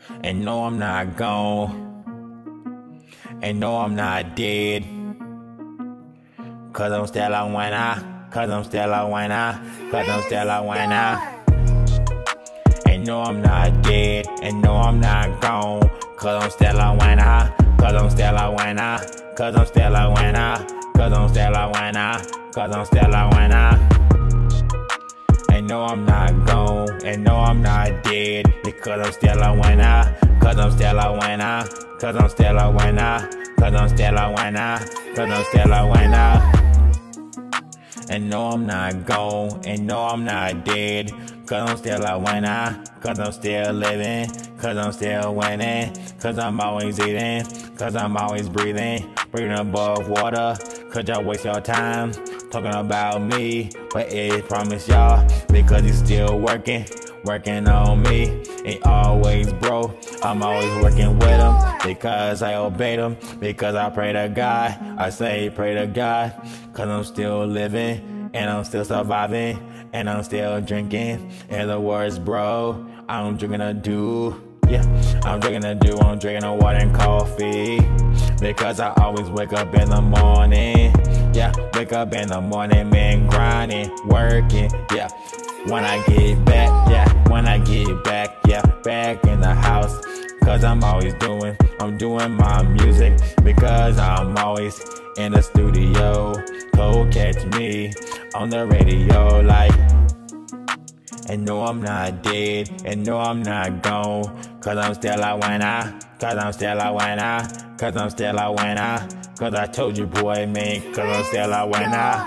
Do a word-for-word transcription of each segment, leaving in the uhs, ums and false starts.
And no, I'm not gone. And no, I'm not dead. Cause I'm still a winner. Cause I'm still a winner. Cause I'm still a winner. And no, I'm not dead. And no, I'm not gone. Cause I'm still a winner. Cause I'm still a winner. Cause I'm still a winner. Cause I'm still a winner. Cause I'm still a winner. And no, I'm not gone. And no, I'm not dead. Because I'm still a winner. Cause I'm still a winner. Cause I'm still a winner. Cause I'm still a winner. Cause I'm still a winner. And no, I'm not gone. And no, I'm not dead. Cause I'm still a winner. Cause I'm still living. Cause I'm still winning. Cause I'm always eating. Cause I'm always breathing. Breathing above water. Cause y'all waste your time talking about me. But it promise y'all. Because he's still working. Working on me. Ain't always bro. I'm always working with him. Because I obeyed him. Because I pray to God. I say pray to God. Cause I'm still living. And I'm still surviving. And I'm still drinking. In the words, bro, I'm drinking a dew. Yeah, I'm drinking a dew. I'm drinking a water and coffee. Because I always wake up in the morning. Yeah, wake up in the morning, man, grinding, working. Yeah, when I get back, yeah, when I get back, yeah, back in the house. Cause I'm always doing, I'm doing my music. Because I'm always in the studio. Go catch me on the radio like. And no, I'm not dead. And no, I'm not gone. Cause I'm still a winner. Cause I'm still a winner. Cause I'm still a winner. Cause I told you, boy, man. Cause I'm still a winner.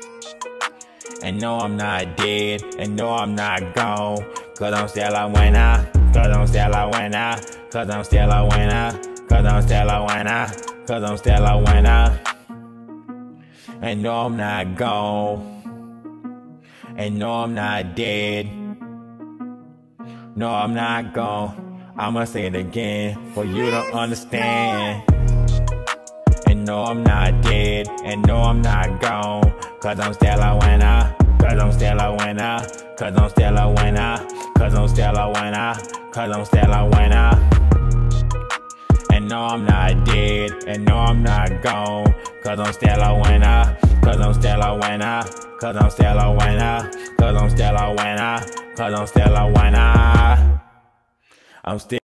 And no, I'm not dead. And no, I'm not gone. Cause I'm still a winner. Cause I'm still a winner. Cause I'm still a winner. Cause I'm still a winner. Cause I'm still a winner. And no, I'm not gone. And no, I'm not dead. No, I'm not gone. I'ma say it again for you to understand. And no, I'm not dead. And no, I'm not gone. Cause I'm still a winner. Cause I'm still a winner. Cause I'm still a winner. Cause I'm still a winner. Cause I'm still a winner. And no, I'm not dead. And no, I'm not gone. Cause I'm still a winner. Cause I'm still a winner. Cause I'm still a winner. Cause I'm still a winner. Cause I'm still a winner. I'm still